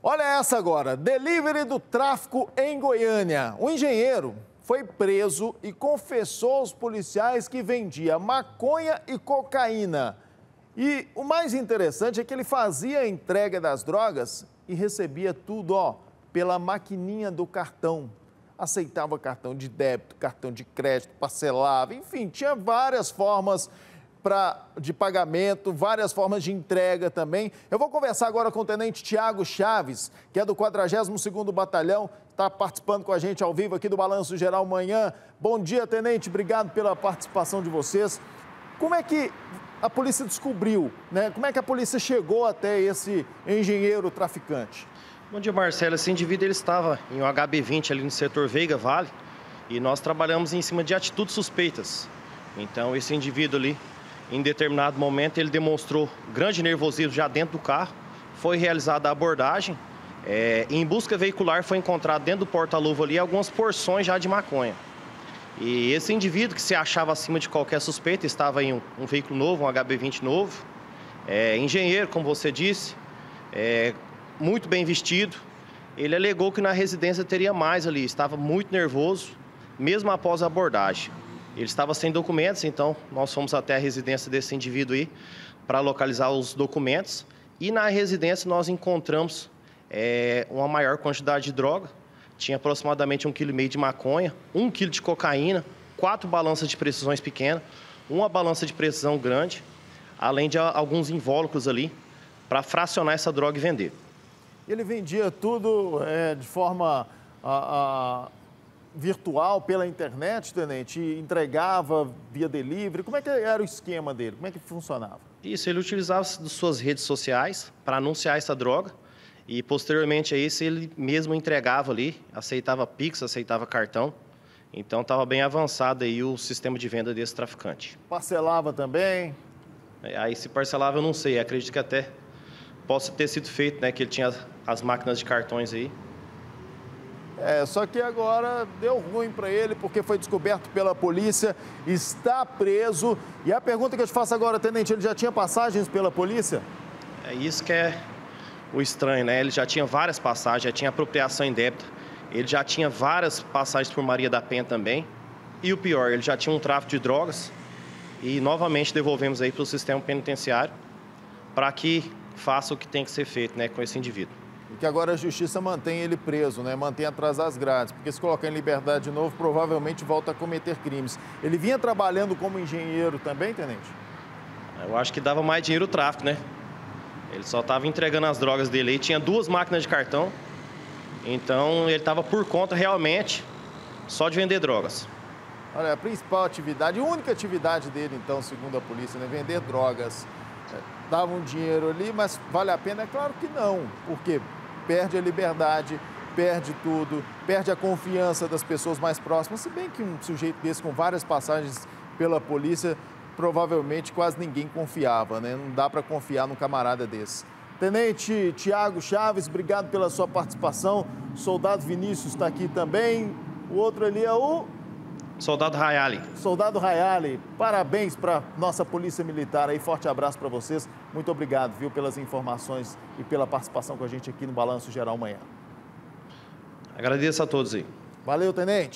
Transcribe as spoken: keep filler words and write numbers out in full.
Olha essa agora, delivery do tráfico em Goiânia. O engenheiro foi preso e confessou aos policiais que vendia maconha e cocaína. E o mais interessante é que ele fazia a entrega das drogas e recebia tudo, ó, pela maquininha do cartão. Aceitava cartão de débito, cartão de crédito, parcelava, enfim, tinha várias formas pra, de pagamento, várias formas de entrega também. Eu vou conversar agora com o tenente Tiago Chaves, que é do quadragésimo segundo Batalhão, está participando com a gente ao vivo aqui do Balanço Geral Manhã. Bom dia, tenente, obrigado pela participação de vocês. Como é que a polícia descobriu, né? Como é que a polícia chegou até esse engenheiro traficante? Bom dia, Marcelo. Esse indivíduo ele estava em um H B vinte ali no setor Veiga Vale e nós trabalhamos em cima de atitudes suspeitas. Então, esse indivíduo ali, em determinado momento, ele demonstrou grande nervosismo já dentro do carro. Foi realizada a abordagem. É, em busca veicular foi encontrado dentro do porta-luva ali algumas porções já de maconha. E esse indivíduo que se achava acima de qualquer suspeita, estava em um, um veículo novo, um H B vinte novo, é, engenheiro, como você disse, é, muito bem vestido. Ele alegou que na residência teria mais ali, estava muito nervoso, mesmo após a abordagem. Ele estava sem documentos, então nós fomos até a residência desse indivíduo aí para localizar os documentos. E na residência nós encontramos é, uma maior quantidade de droga. Tinha aproximadamente um quilo e meio de maconha, um quilo de cocaína, quatro balanças de precisões pequenas, uma balança de precisão grande, além de alguns invólucros ali para fracionar essa droga e vender. Ele vendia tudo é, de forma a, a, virtual, pela internet, tenente, e entregava via delivery. Como é que era o esquema dele? Como é que funcionava? Isso, ele utilizava suas redes sociais para anunciar essa droga e, posteriormente a isso, ele mesmo entregava ali, aceitava Pix, aceitava cartão. Então, estava bem avançado aí o sistema de venda desse traficante. Parcelava também? Aí, se parcelava, eu não sei. Acredito que até possa ter sido feito, né, que ele tinha as máquinas de cartões aí. É, só que agora deu ruim para ele porque foi descoberto pela polícia, está preso. E a pergunta que eu te faço agora, tenente, ele já tinha passagens pela polícia? É isso que é o estranho, né? Ele já tinha várias passagens, já tinha apropriação indébita, ele já tinha várias passagens por Maria da Penha também. E o pior, ele já tinha um tráfico de drogas e novamente devolvemos aí para o sistema penitenciário para que faça o que tem que ser feito, né, com esse indivíduo. E que agora a justiça mantém ele preso, né, mantém atrás das grades, porque se colocar em liberdade de novo, provavelmente volta a cometer crimes. Ele vinha trabalhando como engenheiro também, tenente? Eu acho que dava mais dinheiro o tráfico, né? Ele só estava entregando as drogas dele aí, tinha duas máquinas de cartão, então ele estava por conta realmente só de vender drogas. Olha, a principal atividade, a única atividade dele, então, segundo a polícia, né, vender drogas. Dava um dinheiro ali, mas vale a pena? É claro que não, porque perde a liberdade, perde tudo, perde a confiança das pessoas mais próximas, se bem que um sujeito desse com várias passagens pela polícia, provavelmente quase ninguém confiava, né? Não dá para confiar num camarada desse. Tenente Tiago Chaves, obrigado pela sua participação. O soldado Vinícius está aqui também. O outro ali é o... Soldado Rayali. Soldado Rayali, parabéns para nossa Polícia Militar aí, forte abraço para vocês. Muito obrigado, viu, pelas informações e pela participação com a gente aqui no Balanço Geral Manhã. Agradeço a todos aí. Valeu, tenente.